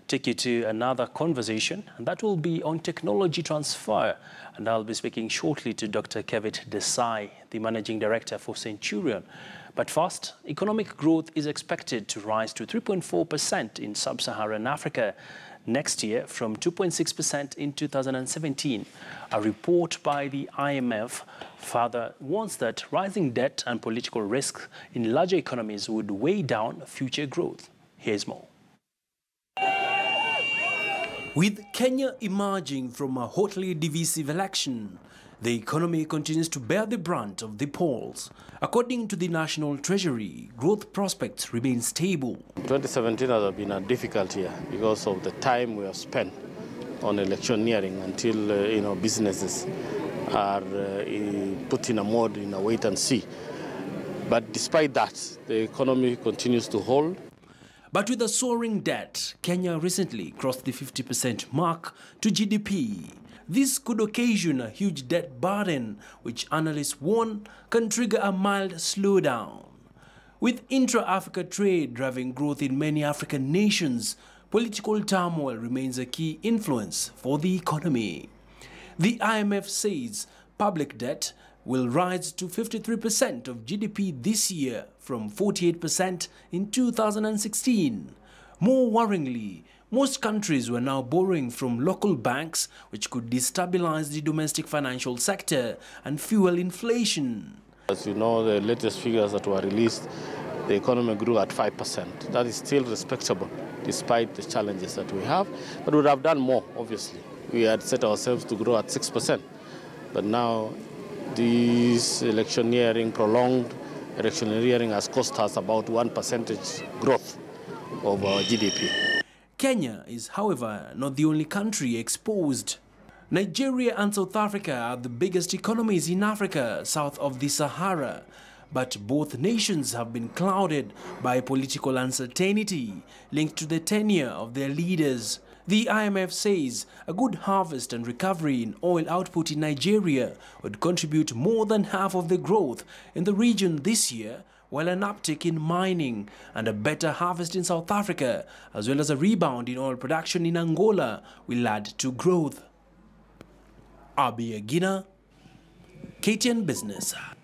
take you to another conversation, and that will be on technology transfer. And I'll be speaking shortly to Dr. Kevit Desai, the Managing Director for Centurion. But first, economic growth is expected to rise to 3.4% in sub-Saharan Africa next year from 2.6% in 2017. A report by the IMF further warns that rising debt and political risks in larger economies would weigh down future growth. Here's more. With Kenya emerging from a hotly divisive election, the economy continues to bear the brunt of the polls. According to the National Treasury, growth prospects remain stable. 2017 has been a difficult year because of the time we have spent on electioneering until businesses are put in a mode in a wait and see. But despite that, the economy continues to hold. But with a soaring debt, Kenya recently crossed the 50% mark to GDP. This could occasion a huge debt burden, which analysts warn can trigger a mild slowdown. With intra-Africa trade driving growth in many African nations, political turmoil remains a key influence for the economy. The IMF says public debt will rise to 53% of GDP this year from 48% in 2016. More worryingly, most countries were now borrowing from local banks, which could destabilize the domestic financial sector and fuel inflation. As you know, the latest figures that were released, the economy grew at 5%. That is still respectable, despite the challenges that we have. But we would have done more, obviously. We had set ourselves to grow at 6%. But now, this prolonged electioneering has cost us about 1% growth of our GDP. Kenya is, however, not the only country exposed. Nigeria and South Africa are the biggest economies in Africa south of the Sahara, but both nations have been clouded by political uncertainty linked to the tenure of their leaders. The IMF says a good harvest and recovery in oil output in Nigeria would contribute more than half of the growth in the region this year, while an uptick in mining and a better harvest in South Africa, as well as a rebound in oil production in Angola, will add to growth. Abi Agina, KTN Business.